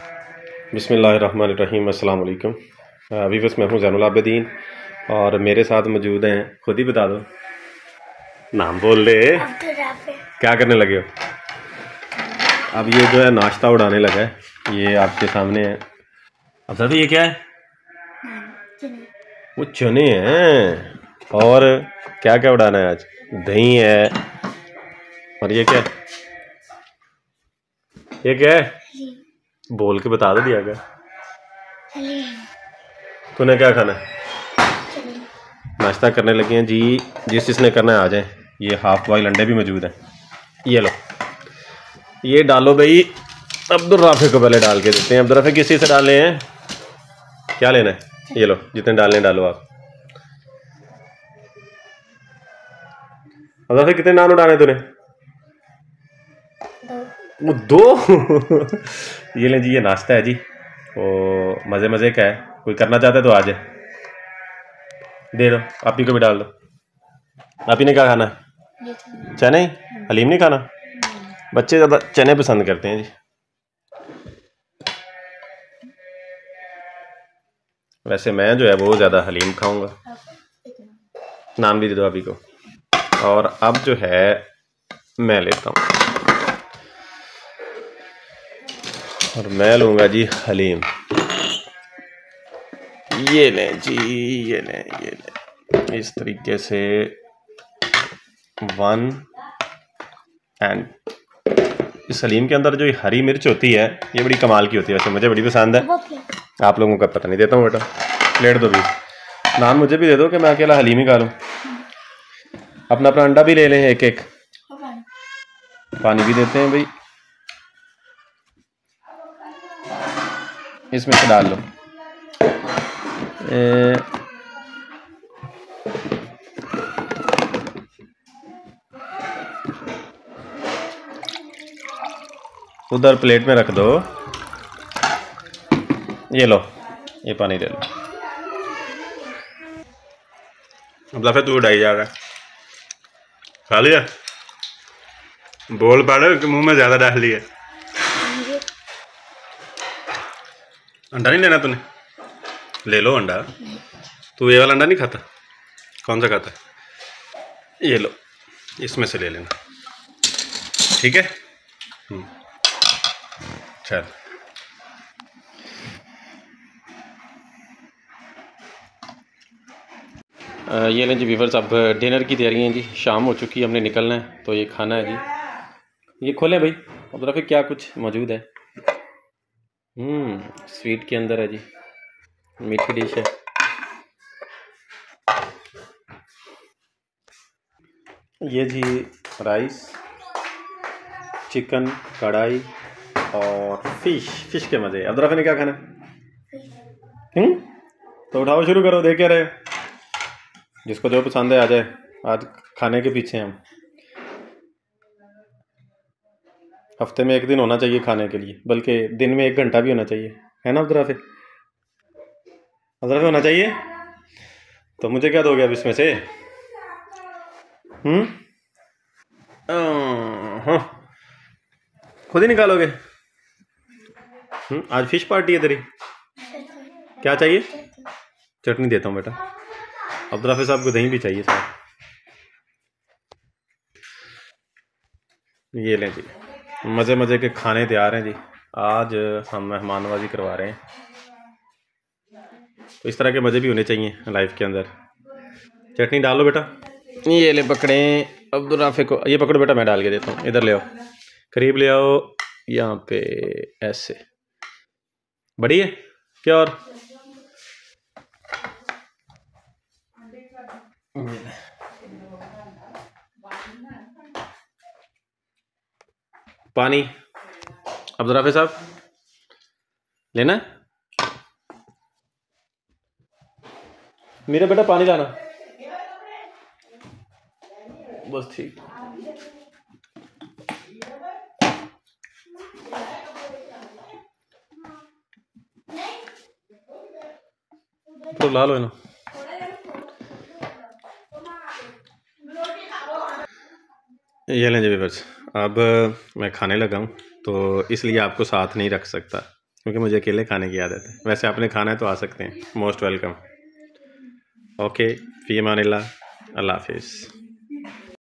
बिस्मिल्लाहिर्रहमानिर्रहीम। अस्सलाम वालेकुम। अभी बस मैं हूँ ज़ैनुल आबिदीन और मेरे साथ मौजूद हैं, खुद ही बता दो, नाम बोल दे। क्या करने लगे हो? अब ये जो है नाश्ता उड़ाने लगा है, ये आपके सामने है। अब सर ये क्या है? वो चने हैं। और क्या क्या उड़ाना है आज? दही है। और ये क्या है? ये क्या है? बोल के बता दो दिया गया। तूने क्या खाना है? नाश्ता करने लगे हैं जी। जिसने करना है आ जाए। ये हाफ बॉयल अंडे भी मौजूद हैं। ये लो, ये डालो भाई। अब्दुल राफे को पहले डाल के देते हैं। अब्दुल राफे किसी से डाले हैं? क्या लेना है? ये लो, जितने डालने डालो आप। अब्दुल राफे कितने नान उड़ाने तूने? वो दो। ये लें जी, ये नाश्ता है जी। वो मज़े मज़े का है। कोई करना चाहता है तो आ जाए। दे दो, आप ही को भी डाल दो। आप ही ने क्या खाना है? चने ही? हलीम नहीं खाना? बच्चे ज़्यादा चने पसंद करते हैं जी। वैसे मैं जो है वो ज़्यादा हलीम खाऊंगा। नाम भी दे दो अभी को। और अब जो है मैं लेता हूँ, और मैं लूँगा जी हलीम। ये लें जी, ये लें, ये लें। इस तरीके से 1 एंड इस हलीम के अंदर जो हरी मिर्च होती है ये बड़ी कमाल की होती है। वैसे मुझे बड़ी पसंद है, आप लोगों का पता नहीं। देता हूँ बेटा, प्लेट दो भी। नान मुझे भी दे दो कि मैं अकेला हलीम ही खा लूँ। अपना अपना अंडा भी ले लें एक एक। पानी भी देते हैं भाई, इसमें से डाल लो। उधर प्लेट में रख दो। ये लो, ये पानी ले लो। अब फिर तू उड़ाई जा रहा है। खा लिया? बोल पा रहे हो कि मुंह में ज़्यादा डाल लिया? अंडा नहीं लेना तूने? ले लो अंडा। तू ये वाला अंडा नहीं खाता? कौन सा खाता है? ये लो, इसमें से ले लेना, ठीक है? चल। ये लें जी व्यूअर्स, अब डिनर की तैयारी है जी। शाम हो चुकी है, हमने निकलना है, तो ये खाना है जी। ये खोलें भाई। अब फिर क्या कुछ मौजूद है? स्वीट के अंदर है जी, मीठी डिश है। ये जी राइस, चिकन कढ़ाई और फिश के मज़े। अब रफ़े ने क्या खाना? तो उठाओ, शुरू करो। देख क्या रहे हो? जिसको जो पसंद है आ जाए। आज खाने के पीछे हम। हफ्ते में एक दिन होना चाहिए खाने के लिए, बल्कि दिन में 1 घंटा भी होना चाहिए, है ना अब्दुल राफे? अब्दुल राफे होना चाहिए। तो मुझे क्या दोगे अब इसमें से? हाँ, खुद ही निकालोगे? आज फिश पार्टी है तेरी? क्या चाहिए? चटनी देता हूँ बेटा। अब्दुल राफे साहब को दही भी चाहिए साहब। ये लें जी, मज़े मज़े के खाने तैयार हैं जी। आज हम मेहमान नवाजी करवा रहे हैं, तो इस तरह के मज़े भी होने चाहिए लाइफ के अंदर। चटनी डालो बेटा। ये ले पकड़े अब्दुल राफे को। ये पकड़ो बेटा, मैं डाल के देता हूँ। इधर ले आओ, करीब ले आओ, यहाँ पे ऐसे। बड़ी है क्या? और पानी। अब्दुल राफे साहब लेना? मेरा बेटा पानी लाना बस, ठीक। तो ला लो ना। ये लें जी बस। अब मैं खाने लगा हूँ, तो इसलिए आपको साथ नहीं रख सकता। क्योंकि मुझे अकेले खाने की आदत है। वैसे आपने खाना है तो आ सकते हैं, मोस्ट वेलकम। ओके, फ़ी अमानिल्लाह, अल्लाह हाफिज़।